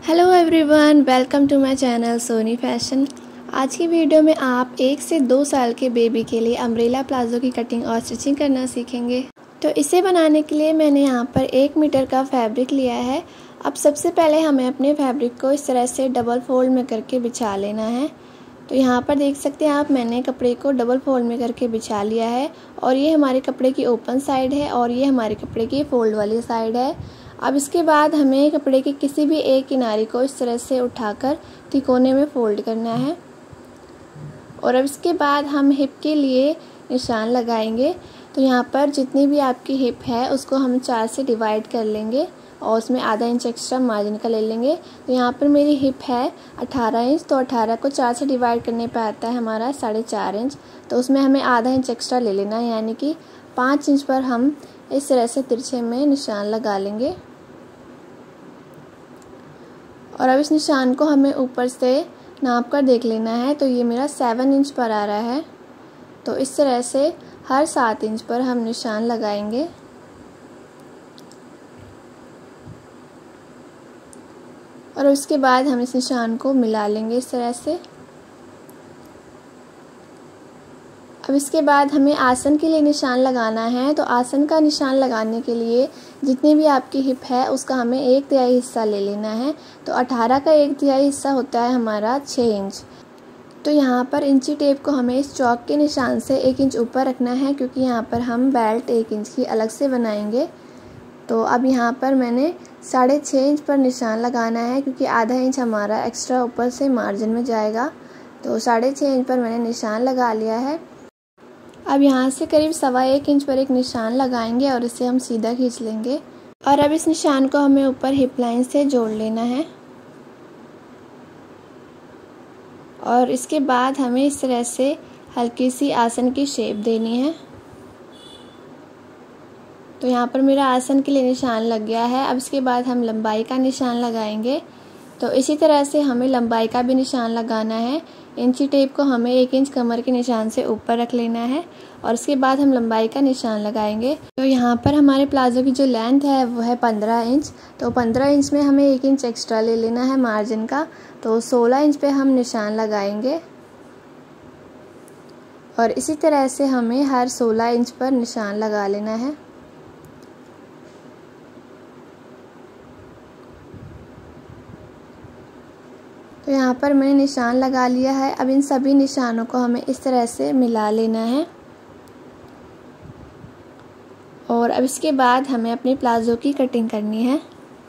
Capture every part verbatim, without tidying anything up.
Hello everyone, welcome to my channel Soni fashion. आज की video में आप एक से दो साल के बेबी के लिए अम्ब्रेला प्लाजो की कटिंग और स्टिचिंग करना सीखेंगे। तो इसे बनाने के लिए मैंने यहाँ पर एक मीटर का फैब्रिक लिया है। अब सबसे पहले हमें अपने फैब्रिक को इस तरह से डबल फोल्ड में करके बिछा लेना है। तो यहाँ पर देख सकते हैं आप, मैंने कपड़े को डबल फोल्ड में करके बिछा लिया है और ये हमारे कपड़े की ओपन साइड है और ये हमारे कपड़े की फोल्ड वाली साइड है। अब इसके बाद हमें कपड़े के किसी भी एक किनारे को इस तरह से उठाकर तिकोने में फोल्ड करना है और अब इसके बाद हम हिप के लिए निशान लगाएंगे। तो यहाँ पर जितनी भी आपकी हिप है उसको हम चार से डिवाइड कर लेंगे और उसमें आधा इंच एक्स्ट्रा मार्जिन का ले लेंगे। तो यहाँ पर मेरी हिप है अठारह इंच, तो अठारह को चार से डिवाइड करने पर आता है हमारा साढ़े चार इंच। तो उसमें हमें आधा इंच एक्स्ट्रा ले लेना है, यानी कि पाँच इंच पर हम इस तरह से तिरछे में निशान लगा लेंगे। और अब इस निशान को हमें ऊपर से नाप कर देख लेना है। तो ये मेरा सेवन इंच पर आ रहा है। तो इस तरह से हर सात इंच पर हम निशान लगाएंगे। और उसके बाद हम इस निशान को मिला लेंगे इस तरह से। अब इसके बाद हमें आसन के लिए निशान लगाना है। तो आसन का निशान लगाने के लिए जितनी भी आपकी हिप है उसका हमें एक तिहाई हिस्सा ले लेना है। तो अठारह का एक तिहाई हिस्सा होता है हमारा छः इंच। तो यहाँ पर इंची टेप को हमें इस चौक के निशान से एक इंच ऊपर रखना है, क्योंकि यहाँ पर हम बेल्ट एक इंच की अलग से बनाएंगे। तो अब यहाँ पर मैंने साढ़े छः इंच पर निशान लगाना है, क्योंकि आधा इंच हमारा एक्स्ट्रा ऊपर से मार्जिन में जाएगा। तो साढ़े छः इंच पर मैंने निशान लगा लिया है। अब यहाँ से करीब सवा एक इंच पर एक निशान लगाएंगे और इसे हम सीधा खींच लेंगे। और अब इस निशान को हमें ऊपर हिप लाइन से जोड़ लेना है और इसके बाद हमें इस तरह से हल्की सी आसन की शेप देनी है। तो यहाँ पर मेरा आसन के लिए निशान लग गया है। अब इसके बाद हम लंबाई का निशान लगाएंगे। तो इसी तरह से हमें लंबाई का भी निशान लगाना है। इंची टेप को हमें एक इंच कमर के निशान से ऊपर रख लेना है और उसके बाद हम लंबाई का निशान लगाएंगे। तो यहाँ पर हमारे प्लाजो की जो लेंथ है वो है पंद्रह इंच। तो पंद्रह इंच में हमें एक इंच एक्स्ट्रा ले लेना है मार्जिन का। तो सोलह इंच पे हम निशान लगाएंगे और इसी तरह से हमें हर सोलह इंच पर निशान लगा लेना है। तो यहाँ पर मैंने निशान लगा लिया है। अब इन सभी निशानों को हमें इस तरह से मिला लेना है और अब इसके बाद हमें अपने प्लाजो की कटिंग करनी है।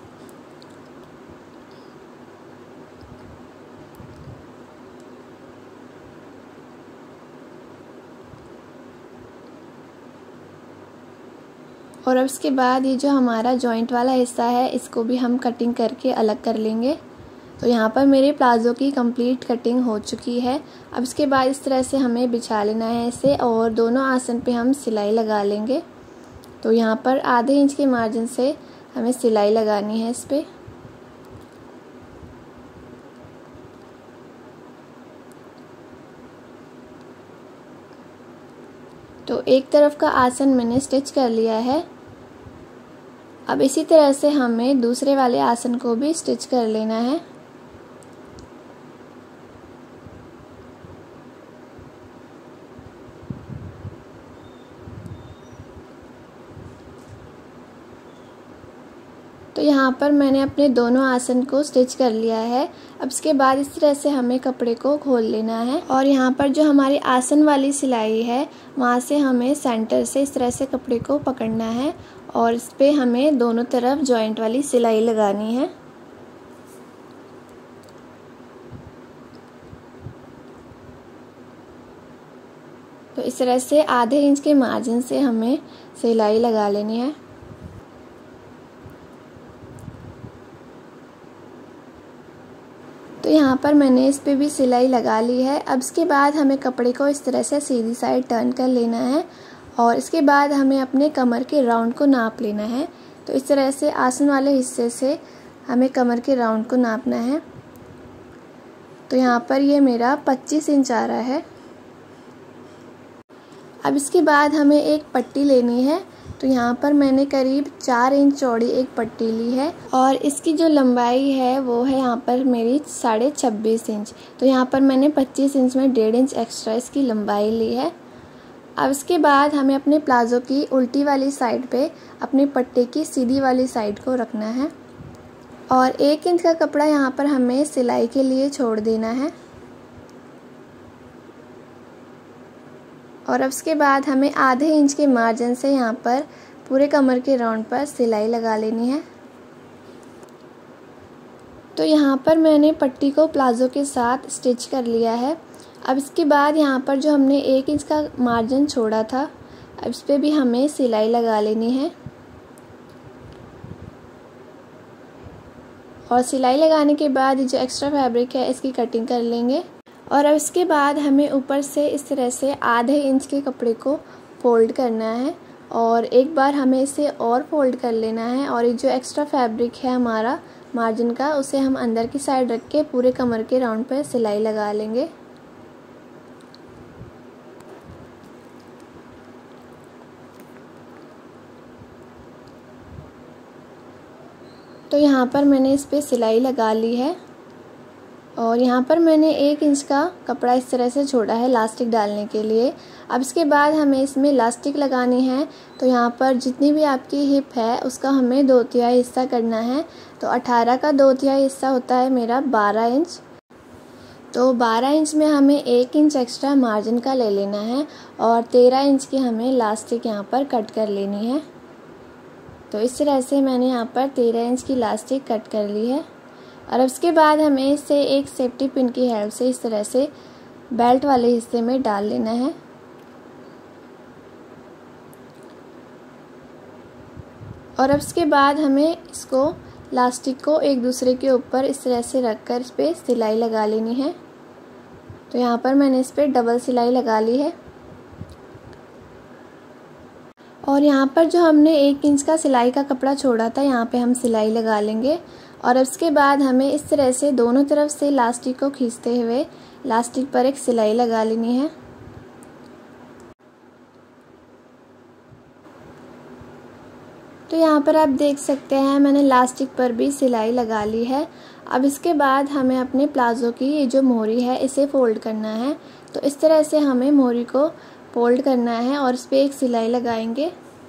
और अब इसके बाद ये जो हमारा जॉइंट वाला हिस्सा है इसको भी हम कटिंग करके अलग कर लेंगे। तो यहाँ पर मेरे प्लाजो की कंप्लीट कटिंग हो चुकी है। अब इसके बाद इस तरह से हमें बिछा लेना है इसे और दोनों आसन पे हम सिलाई लगा लेंगे। तो यहाँ पर आधे इंच के मार्जिन से हमें सिलाई लगानी है इस पे। तो एक तरफ का आसन मैंने स्टिच कर लिया है। अब इसी तरह से हमें दूसरे वाले आसन को भी स्टिच कर लेना है। तो यहाँ पर मैंने अपने दोनों आसन को स्टिच कर लिया है। अब इसके बाद इस तरह से हमें कपड़े को खोल लेना है और यहाँ पर जो हमारी आसन वाली सिलाई है वहाँ से हमें सेंटर से इस तरह से कपड़े को पकड़ना है और इस पे हमें दोनों तरफ जॉइंट वाली सिलाई लगानी है। तो इस तरह से आधे इंच के मार्जिन से हमें सिलाई लगा लेनी है। तो यहाँ पर मैंने इस पे भी सिलाई लगा ली है। अब इसके बाद हमें कपड़े को इस तरह से सीधी साइड टर्न कर लेना है और इसके बाद हमें अपने कमर के राउंड को नाप लेना है। तो इस तरह से आसन वाले हिस्से से हमें कमर के राउंड को नापना है। तो यहाँ पर ये मेरा पच्चीस इंच आ रहा है। अब इसके बाद हमें एक पट्टी लेनी है। तो यहाँ पर मैंने करीब चार इंच चौड़ी एक पट्टी ली है और इसकी जो लंबाई है वो है यहाँ पर मेरी साढ़े छब्बीस इंच। तो यहाँ पर मैंने पच्चीस इंच में डेढ़ इंच एक्स्ट्रा इसकी लंबाई ली है। अब इसके बाद हमें अपने प्लाज़ो की उल्टी वाली साइड पे अपनी पट्टी की सीधी वाली साइड को रखना है और एक इंच का कपड़ा यहाँ पर हमें सिलाई के लिए छोड़ देना है। और अब इसके बाद हमें आधे इंच के मार्जिन से यहाँ पर पूरे कमर के राउंड पर सिलाई लगा लेनी है। तो यहाँ पर मैंने पट्टी को प्लाज़ो के साथ स्टिच कर लिया है। अब इसके बाद यहाँ पर जो हमने एक इंच का मार्जिन छोड़ा था, अब इस पर भी हमें सिलाई लगा लेनी है और सिलाई लगाने के बाद जो एक्स्ट्रा फैब्रिक है इसकी कटिंग कर लेंगे। और अब इसके बाद हमें ऊपर से इस तरह से आधे इंच के कपड़े को फोल्ड करना है और एक बार हमें इसे और फोल्ड कर लेना है और ये जो एक्स्ट्रा फैब्रिक है हमारा मार्जिन का, उसे हम अंदर की साइड रख के पूरे कमर के राउंड पर सिलाई लगा लेंगे। तो यहाँ पर मैंने इस पर सिलाई लगा ली है और यहाँ पर मैंने एक इंच का कपड़ा इस तरह से छोड़ा है इलास्टिक डालने के लिए। अब इसके बाद हमें इसमें इलास्टिक लगानी है। तो यहाँ पर जितनी भी आपकी हिप है उसका हमें दो तिहाई हिस्सा करना है। तो अठारह का दो तिहाई हिस्सा होता है मेरा बारह इंच। तो बारह इंच में हमें एक इंच एक्स्ट्रा मार्जिन का ले लेना है और तेरह इंच की हमें इलास्टिक यहाँ पर कट कर लेनी है। तो इस तरह से मैंने यहाँ पर तेरह इंच की इलास्टिक कट कर ली है। और अब इसके बाद हमें इसे एक सेफ्टी पिन की हेल्प से इस तरह से बेल्ट वाले हिस्से में डाल लेना है। और अब इसके बाद हमें इसको इलास्टिक को एक दूसरे के ऊपर इस तरह से रखकर इस पर सिलाई लगा लेनी है। तो यहाँ पर मैंने इस पर डबल सिलाई लगा ली है और यहाँ पर जो हमने एक इंच का सिलाई का कपड़ा छोड़ा था यहाँ पे हम सिलाई लगा लेंगे। और अब इसके बाद हमें इस तरह से दोनों तरफ से इलास्टिक को खींचते हुए इलास्टिक पर एक सिलाई लगा लेनी है। तो यहाँ पर आप देख सकते हैं मैंने इलास्टिक पर भी सिलाई लगा ली है। अब इसके बाद हमें अपने प्लाज़ो की ये जो मोहरी है इसे फोल्ड करना है। तो इस तरह से हमें मोहरी को फोल्ड करना है और इस पर एक सिलाई लगाएंगे।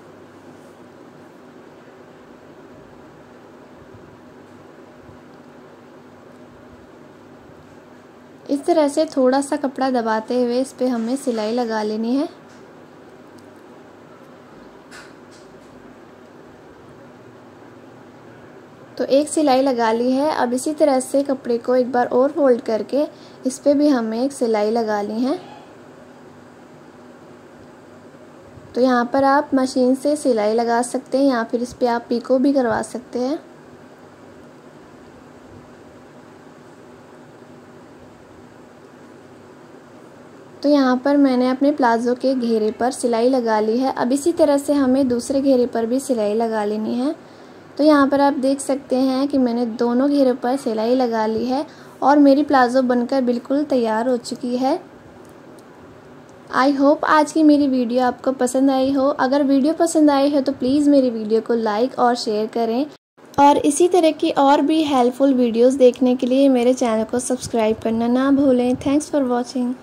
इस तरह से थोड़ा सा कपड़ा दबाते हुए इस पे हमें सिलाई लगा लेनी है। तो एक सिलाई लगा ली है। अब इसी तरह से कपड़े को एक बार और फोल्ड करके इस पे भी हमें एक सिलाई लगा ली है। तो यहाँ पर आप मशीन से सिलाई लगा सकते हैं या फिर इस पे आप पीको भी करवा सकते हैं। तो यहाँ पर मैंने अपने प्लाज़ो के घेरे पर सिलाई लगा ली है। अब इसी तरह से हमें दूसरे घेरे पर भी सिलाई लगा लेनी है। तो यहाँ पर आप देख सकते हैं कि मैंने दोनों घेरे पर सिलाई लगा ली है और मेरी प्लाज़ो बनकर बिल्कुल तैयार हो चुकी है। आई होप आज की मेरी वीडियो आपको पसंद आई हो। अगर वीडियो पसंद आई हो तो प्लीज़ मेरी वीडियो को लाइक और शेयर करें और इसी तरह की और भी हेल्पफुल वीडियोस देखने के लिए मेरे चैनल को सब्सक्राइब करना ना भूलें। Thanks for watching.